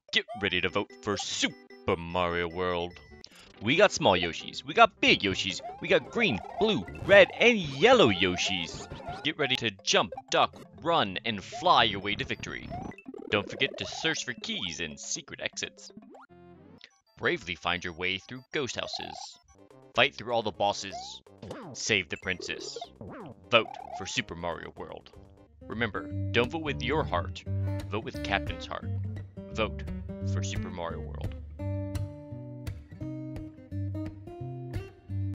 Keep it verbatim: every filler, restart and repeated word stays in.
Get ready to vote for Super Mario World. We got small Yoshis, we got big Yoshis, we got green, blue, red, and yellow Yoshis. Get ready to jump, duck, run, and fly your way to victory. Don't forget to search for keys and secret exits. Bravely find your way through ghost houses. Fight through all the bosses. Save the princess. Vote for Super Mario World. Remember, don't vote with your heart, vote with Captain's heart. Vote for Super Mario World.